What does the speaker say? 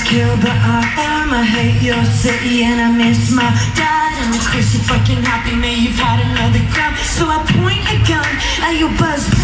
buzzkill, but I am. I hate your city and I miss my dad. And of course you're fucking happy, man, you've had another grab. So I point a gun at your buzzkill.